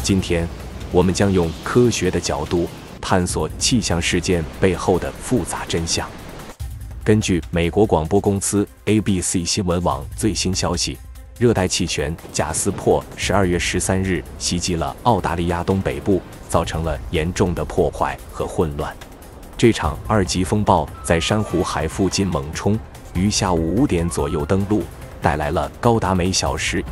今天，我们将用科学的角度探索气象事件背后的复杂真相。根据美国广播公司 ABC 新闻网最新消息，热带气旋贾斯珀12月13日袭击了澳大利亚东北部，造成了严重的破坏和混乱。这场2级风暴在珊瑚海附近猛冲，于下午5点左右登陆，带来了高达每小时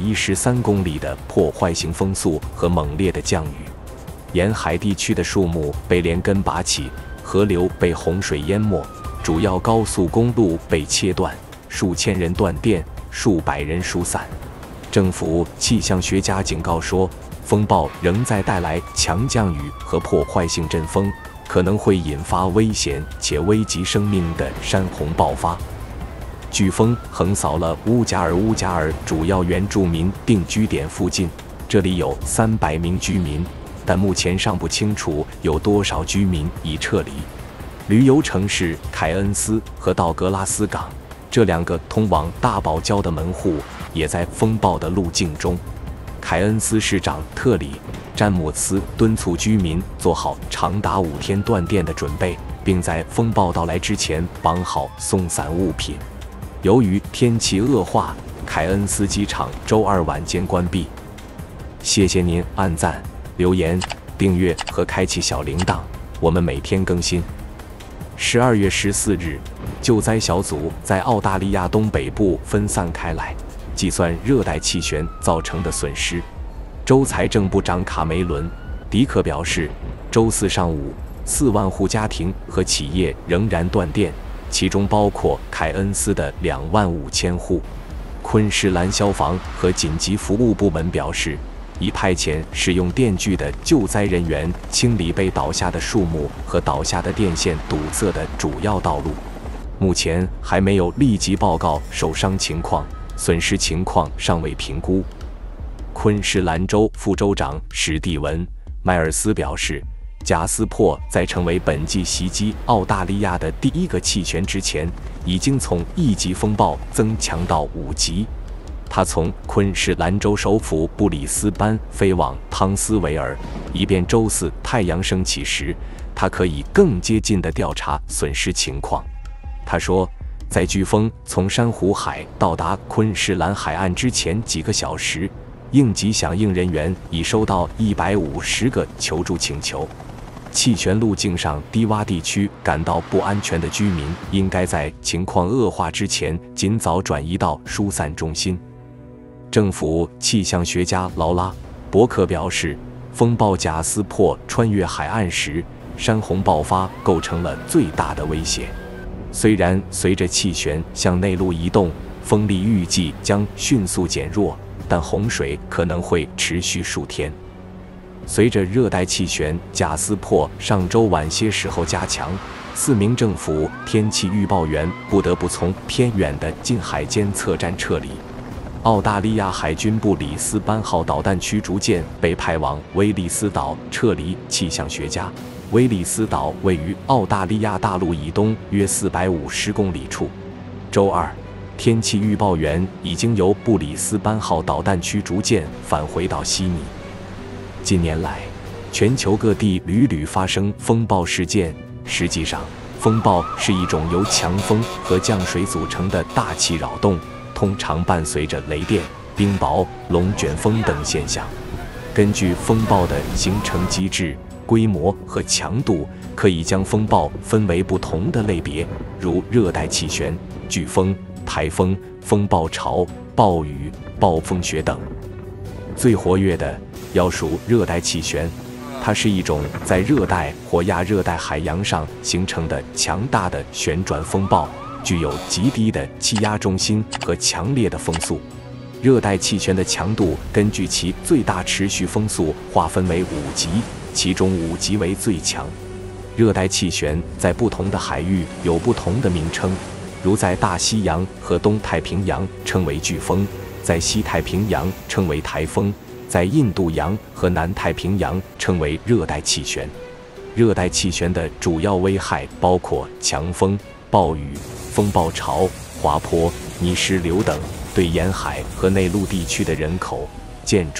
113公里的破坏性风速和猛烈的降雨。沿海地区的树木被连根拔起，河流被洪水淹没，主要高速公路被切断，数千人断电，数百人疏散。政府气象学家警告说，风暴仍在带来强降雨和破坏性阵风，可能会引发危险且危及生命的山洪爆发。飓风横扫了乌加尔主要原住民定居点附近，这里有300名居民，但目前尚不清楚有多少居民已撤离。旅游城市凯恩斯和道格拉斯港这2个通往大堡礁的门户也在风暴的路径中。凯恩斯市长特里·詹姆斯敦促居民做好长达5天断电的准备，并在风暴到来之前绑好松散物品。由于天气恶化，凯恩斯机场周2晚间关闭。谢谢您按赞、留言、订阅和开启小铃铛，我们每天更新。12月14日，救灾小组在澳大利亚东北部分散开来，计算热带气旋造成的损失。州财政部长卡梅伦·迪克表示，周4上午，4万户家庭和企业仍然断电，其中包括凯恩斯的25000户。昆士兰消防和紧急服务部门表示，已派遣使用电锯的救灾人员清理被倒下的树木和倒下的电线堵塞的主要道路。目前还没有立即报告受伤情况，损失情况尚未评估。昆士兰州副州长史蒂文·迈尔斯表示，贾斯珀在成为本季袭击澳大利亚的第1个气旋之前，已经从1级风暴增强到5级。他从昆士兰州首府布里斯班飞往汤斯维尔，以便周4太阳升起时，他可以更接近地调查损失情况。他说，在飓风从珊瑚海到达昆士兰海岸之前几个小时，应急响应人员已收到150个求助请求。气旋路径上低洼地区感到不安全的居民，应该在情况恶化之前尽早转移到疏散中心。政府气象学家劳拉·伯克表示，风暴贾斯珀穿越海岸时，山洪爆发构成了最大的威胁。虽然随着气旋向内陆移动，风力预计将迅速减弱，但洪水可能会持续数天。随着热带气旋贾斯珀上周晚些时候加强，4名政府天气预报员不得不从偏远的近海监测站撤离。澳大利亚海军布里斯班号导弹驱逐舰被派往威利斯岛撤离气象学家。威利斯岛位于澳大利亚大陆以东约450公里处。周2，天气预报员已经由布里斯班号导弹驱逐舰返回到悉尼。近年来，全球各地屡屡发生风暴事件。实际上，风暴是一种由强风和降水组成的大气扰动，通常伴随着雷电、冰雹、龙卷风等现象。根据风暴的形成机制、规模和强度，可以将风暴分为不同的类别，如热带气旋、飓风、台风、风暴潮、暴雨、暴风雪等。最活跃的要数热带气旋，它是一种在热带或亚热带海洋上形成的强大的旋转风暴，具有极低的气压中心和强烈的风速。热带气旋的强度根据其最大持续风速划分为5级，其中5级为最强。热带气旋在不同的海域有不同的名称，如在大西洋和东太平洋称为飓风，在西太平洋称为台风，在印度洋和南太平洋称为热带气旋。热带气旋的主要危害包括强风、暴雨、风暴潮、滑坡、泥石流等，对沿海和内陆地区的人口、建筑、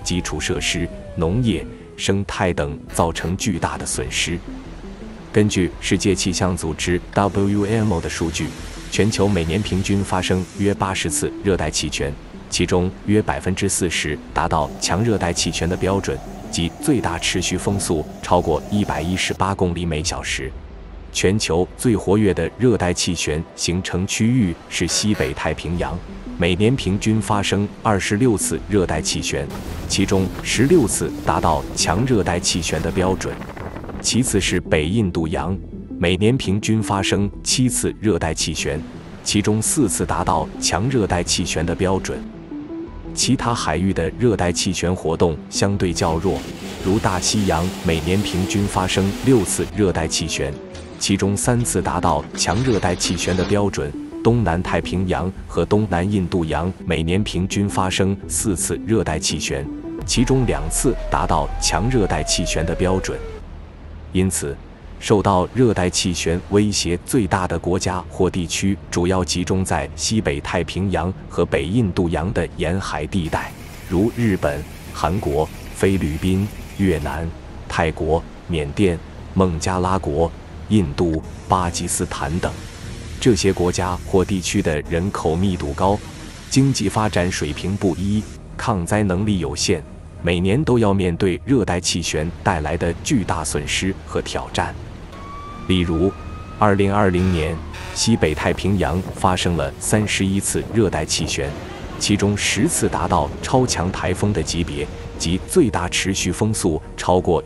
基础设施、农业、生态等造成巨大的损失。根据世界气象组织 WMO 的数据，全球每年平均发生约80次热带气旋，其中约40%达到强热带气旋的标准，即最大持续风速超过118公里每小时。全球最活跃的热带气旋形成区域是西北太平洋，每年平均发生26次热带气旋，其中16次达到强热带气旋的标准。其次是北印度洋，每年平均发生7次热带气旋，其中4次达到强热带气旋的标准。其他海域的热带气旋活动相对较弱，如大西洋每年平均发生6次热带气旋，其中3次达到强热带气旋的标准。东南太平洋和东南印度洋每年平均发生4次热带气旋，其中2次达到强热带气旋的标准。因此，受到热带气旋威胁最大的国家或地区主要集中在西北太平洋和北印度洋的沿海地带，如日本、韩国、菲律宾、越南、泰国、缅甸、孟加拉国、印度、巴基斯坦等。这些国家或地区的人口密度高，经济发展水平不一，抗灾能力有限，每年都要面对热带气旋带来的巨大损失和挑战。例如，2020年，西北太平洋发生了31次热带气旋，其中10次达到超强台风的级别，即最大持续风速超过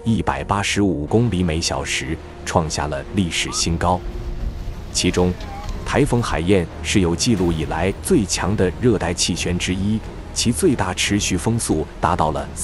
185公里每小时，创下了历史新高。其中，台风海燕是有记录以来最强的热带气旋之一，其最大持续风速达到了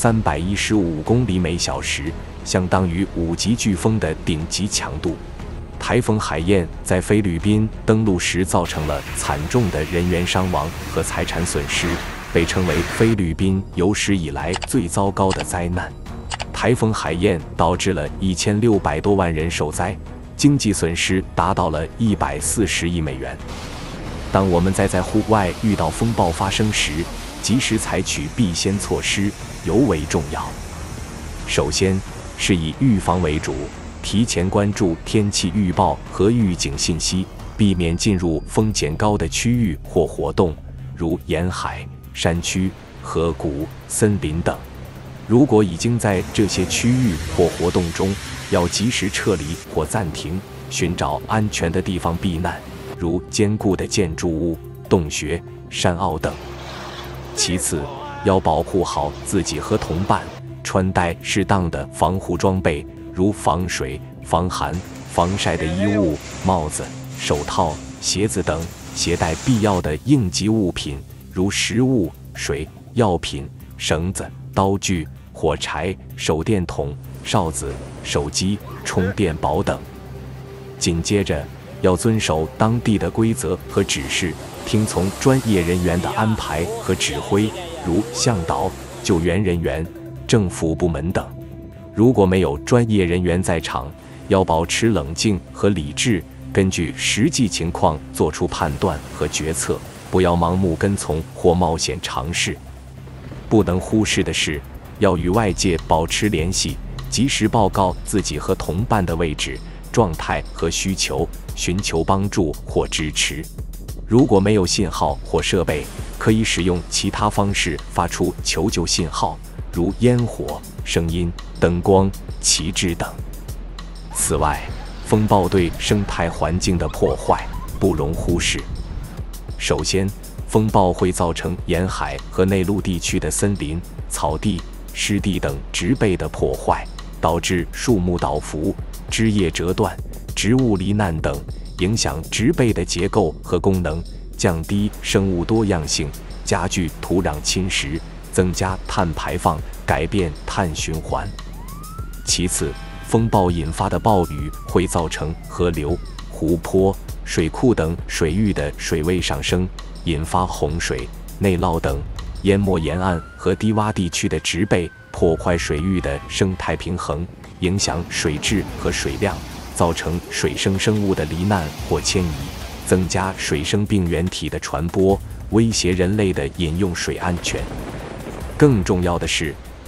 315公里每小时，相当于5级飓风的顶级强度。台风海燕在菲律宾登陆时造成了惨重的人员伤亡和财产损失，被称为菲律宾有史以来最糟糕的灾难。台风海燕导致了1600多万人受灾，经济损失达到了140亿美元。当我们在户外遇到风暴发生时，及时采取避先措施尤为重要。首先是以预防为主，提前关注天气预报和预警信息，避免进入风险高的区域或活动，如沿海、山区、河谷、森林等。如果已经在这些区域或活动中，要及时撤离或暂停，寻找安全的地方避难，如坚固的建筑物、洞穴、山坳等。其次，要保护好自己和同伴，穿戴适当的防护装备，如防水、防寒、防晒的衣物、帽子、手套、鞋子等，携带必要的应急物品，如食物、水、药品、绳子、刀具、火柴、手电筒、哨子、手机、充电宝等。紧接着，要遵守当地的规则和指示，听从专业人员的安排和指挥，如向导、救援人员、政府部门等。如果没有专业人员在场，要保持冷静和理智，根据实际情况做出判断和决策，不要盲目跟从或冒险尝试。不能忽视的是，要与外界保持联系，及时报告自己和同伴的位置、状态和需求，寻求帮助或支持。如果没有信号或设备，可以使用其他方式发出求救信号，如烟火、声音、灯光、旗帜等。此外，风暴对生态环境的破坏不容忽视。首先，风暴会造成沿海和内陆地区的森林、草地、湿地等植被的破坏，导致树木倒伏、枝叶折断、植物罹难等，影响植被的结构和功能，降低生物多样性，加剧土壤侵蚀，增加碳排放，改变碳循环。其次，风暴引发的暴雨会造成河流、湖泊、水库等水域的水位上升，引发洪水、内涝等，淹没沿岸和低洼地区的植被，破坏水域的生态平衡，影响水质和水量，造成水生生物的罹难或迁移，增加水生病原体的传播，威胁人类的饮用水安全。更重要的是，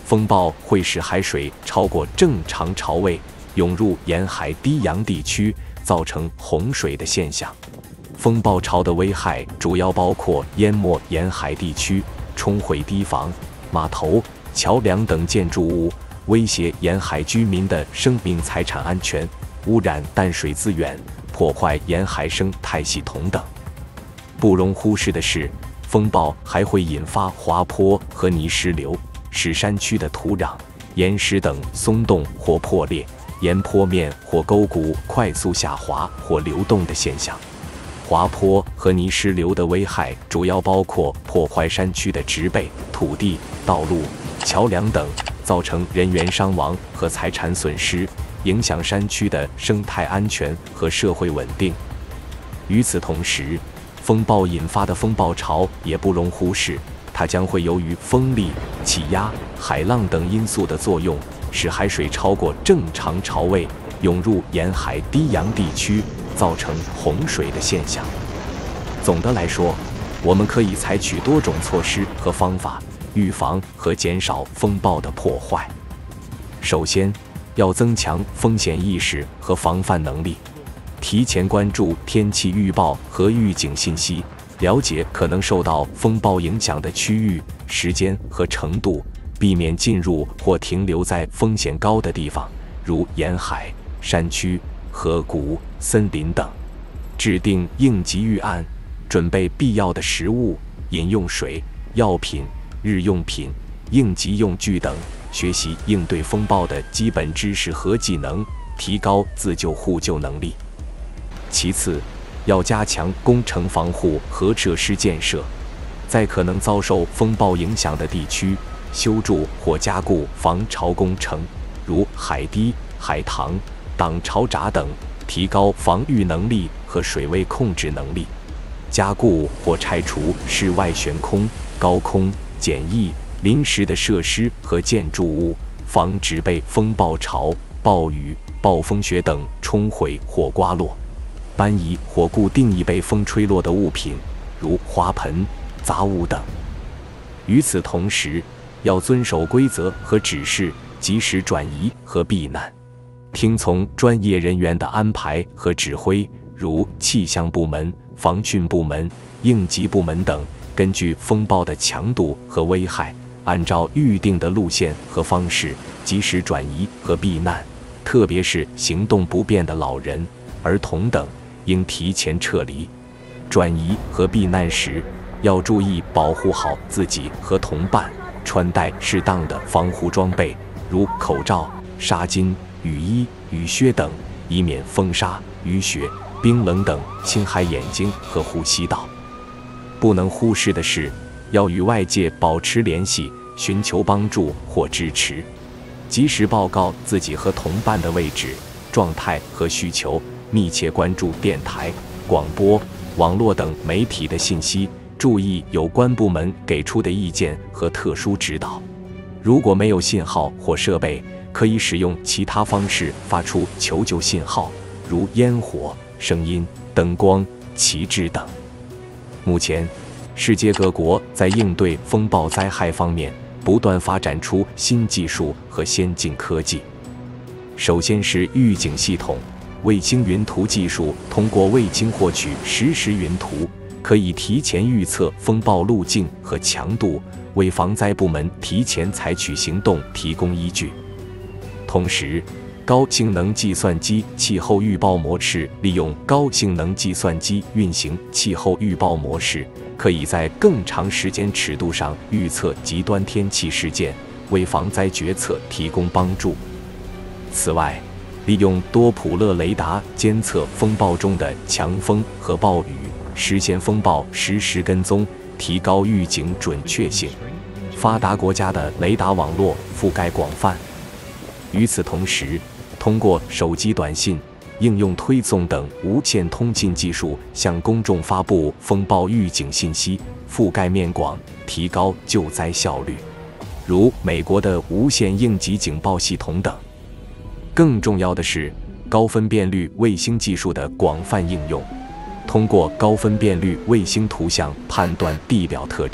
风暴会使海水超过正常潮位，涌入沿海低洋地区，造成洪水的现象。风暴潮的危害主要包括淹没沿海地区、冲毁堤防、码头、桥梁等建筑物，威胁沿海居民的生命财产安全，污染淡水资源，破坏沿海生态系统等。不容忽视的是，风暴还会引发滑坡和泥石流，使山区的土壤、岩石等松动或破裂，沿坡面或沟谷快速下滑或流动的现象。滑坡和泥石流的危害主要包括破坏山区的植被、土地、道路、桥梁等，造成人员伤亡和财产损失，影响山区的生态安全和社会稳定。与此同时，风暴引发的风暴潮也不容忽视，它将会由于风力、气压、海浪等因素的作用，使海水超过正常潮位，涌入沿海低洋地区，造成洪水的现象。总的来说，我们可以采取多种措施和方法，预防和减少风暴的破坏。首先，要增强风险意识和防范能力，提前关注天气预报和预警信息，了解可能受到风暴影响的区域、时间和程度，避免进入或停留在风险高的地方，如沿海、山区、河谷、森林等。制定应急预案，准备必要的食物、饮用水、药品、日用品、应急用具等，学习应对风暴的基本知识和技能，提高自救互救能力。其次，要加强工程防护和设施建设，在可能遭受风暴影响的地区，修筑或加固防潮工程，如海堤、海塘、挡潮闸等，提高防御能力和水位控制能力。加固或拆除室外悬空、高空、简易、临时的设施和建筑物，防止被风暴潮、暴雨、暴风雪等冲毁或刮落。搬移或固定易被风吹落的物品，如花盆、杂物等。与此同时，要遵守规则和指示，及时转移和避难，听从专业人员的安排和指挥，如气象部门、防汛部门、应急部门等，根据风暴的强度和危害，按照预定的路线和方式，及时转移和避难。特别是行动不便的老人、儿童等，应提前撤离。转移和避难时，要注意保护好自己和同伴，穿戴适当的防护装备，如口罩、纱巾、雨衣、雨靴等，以免风沙、雨雪、冰冷等侵害眼睛和呼吸道。不能忽视的是，要与外界保持联系，寻求帮助或支持，及时报告自己和同伴的位置、状态和需求，密切关注电台、广播、网络等媒体的信息，注意有关部门给出的意见和特殊指导。如果没有信号或设备，可以使用其他方式发出求救信号，如烟火、声音、灯光、旗帜等。目前，世界各国在应对风暴灾害方面不断发展出新技术和先进科技。首先是预警系统。卫星云图技术通过卫星获取实时云图，可以提前预测风暴路径和强度，为防灾部门提前采取行动提供依据。同时，高性能计算机气候预报模式利用高性能计算机运行气候预报模式，可以在更长时间尺度上预测极端天气事件，为防灾决策提供帮助。此外，利用多普勒雷达监测风暴中的强风和暴雨，实现风暴实时跟踪，提高预警准确性。发达国家的雷达网络覆盖广泛。与此同时，通过手机短信、应用推送等无线通信技术向公众发布风暴预警信息，覆盖面广，提高救灾效率，如美国的无线应急警报系统等。更重要的是，高分辨率卫星技术的广泛应用。通过高分辨率卫星图像判断地表特征，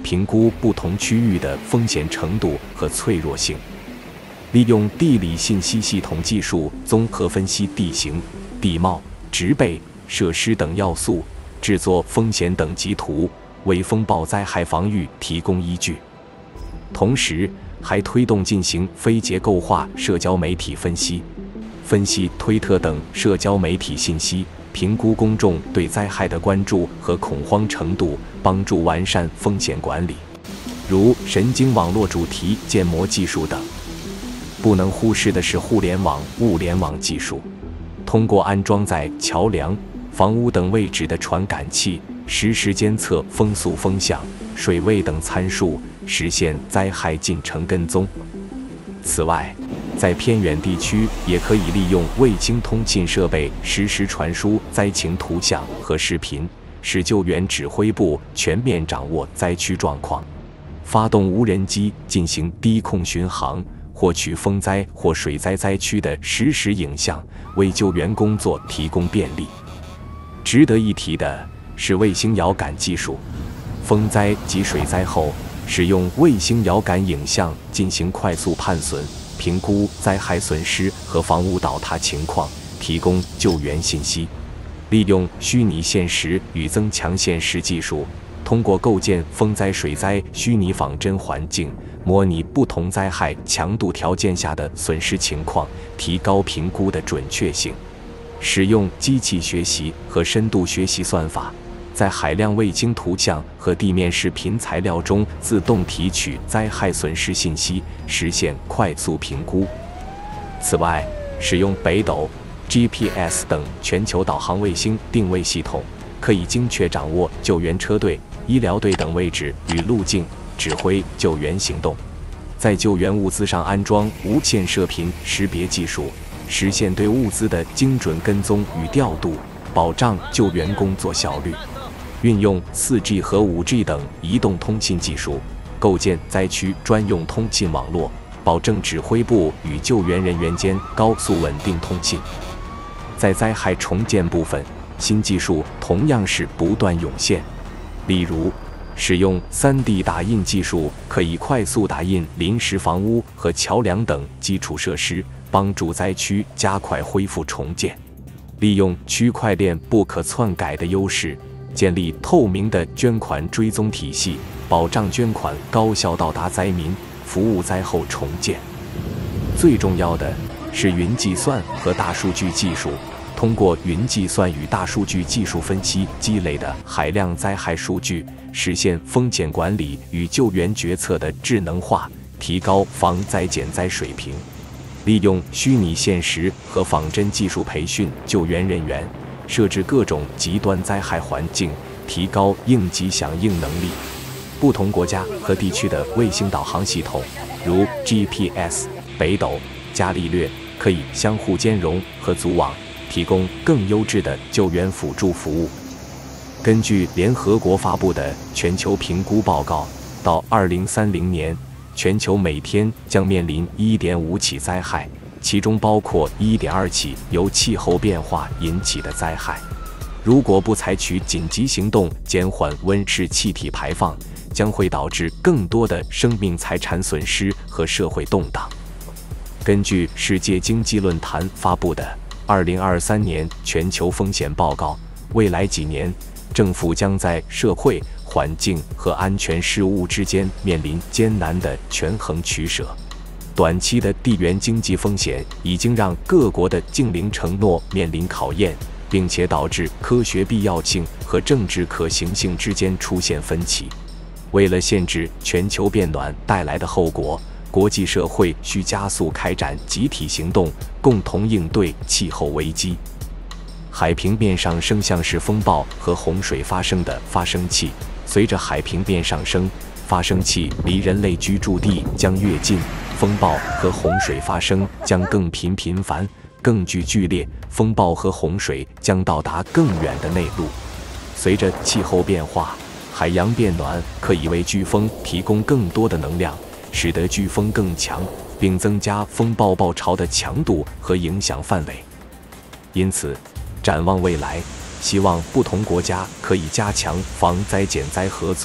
评估不同区域的风险程度和脆弱性，利用地理信息系统技术综合分析地形、地貌、植被、设施等要素，制作风险等级图，为风暴灾害防御提供依据。同时，还推动进行非结构化社交媒体分析，分析推特等社交媒体信息，评估公众对灾害的关注和恐慌程度，帮助完善风险管理，如神经网络主题建模技术等。不能忽视的是互联网、物联网技术，通过安装在桥梁、房屋等位置的传感器，实时监测风速、风向、水位等参数，实现灾害进程跟踪。此外，在偏远地区也可以利用卫星通信设备实时传输灾情图像和视频，使救援指挥部全面掌握灾区状况。发动无人机进行低空巡航，获取风灾或水灾灾区的实时影像，为救援工作提供便利。值得一提的是卫星遥感技术，风灾及水灾后，使用卫星遥感影像进行快速判损，评估灾害损失和房屋倒塌情况，提供救援信息。利用虚拟现实与增强现实技术，通过构建风灾、水灾虚拟仿真环境，模拟不同灾害强度条件下的损失情况，提高评估的准确性。使用机器学习和深度学习算法，在海量卫星图像和地面视频材料中自动提取灾害损失信息，实现快速评估。此外，使用北斗、GPS 等全球导航卫星定位系统，可以精确掌握救援车队、医疗队等位置与路径，指挥救援行动。在救援物资上安装无线射频识别技术，实现对物资的精准跟踪与调度，保障救援工作效率。运用 4G 和 5G 等移动通信技术，构建灾区专用通信网络，保证指挥部与救援人员间高速稳定通信。在灾害重建部分，新技术同样是不断涌现。例如，使用 3D 打印技术，可以快速打印临时房屋和桥梁等基础设施，帮助灾区加快恢复重建。利用区块链不可篡改的优势，建立透明的捐款追踪体系，保障捐款高效到达灾民，服务灾后重建。最重要的是云计算和大数据技术，通过云计算与大数据技术分析积累的海量灾害数据，实现风险管理与救援决策的智能化，提高防灾减灾水平。利用虚拟现实和仿真技术培训救援人员，设置各种极端灾害环境，提高应急响应能力。不同国家和地区的卫星导航系统，如 GPS、北斗、伽利略，可以相互兼容和组网，提供更优质的救援辅助服务。根据联合国发布的全球评估报告，到2030年，全球每天将面临 1.5 起灾害，其中包括 1.2 起由气候变化引起的灾害。如果不采取紧急行动减缓温室气体排放，将会导致更多的生命财产损失和社会动荡。根据世界经济论坛发布的2023年全球风险报告，未来几年，政府将在社会、环境和安全事务之间面临艰难的权衡取舍。短期的地缘经济风险已经让各国的净零承诺面临考验，并且导致科学必要性和政治可行性之间出现分歧。为了限制全球变暖带来的后果，国际社会需加速开展集体行动，共同应对气候危机。海平面上升像是风暴和洪水发生的发生器，随着海平面上升，发生器离人类居住地将越近，风暴和洪水发生将更频繁、更剧烈，风暴和洪水将到达更远的内陆。随着气候变化，海洋变暖可以为飓风提供更多的能量，使得飓风更强，并增加风暴暴潮的强度和影响范围。因此，展望未来，希望不同国家可以加强防灾减灾合作，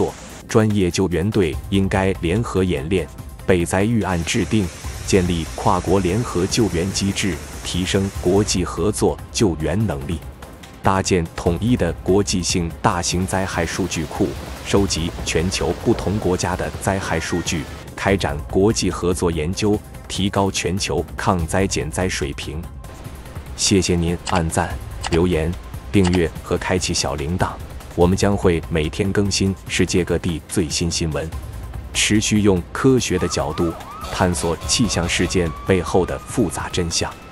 专业救援队应该联合演练，备灾预案制定，建立跨国联合救援机制，提升国际合作救援能力，搭建统一的国际性大型灾害数据库，收集全球不同国家的灾害数据，开展国际合作研究，提高全球抗灾减灾水平。谢谢您按赞、留言、订阅和开启小铃铛，我们将会每天更新世界各地最新新闻，持续用科学的角度探索气象事件背后的复杂真相。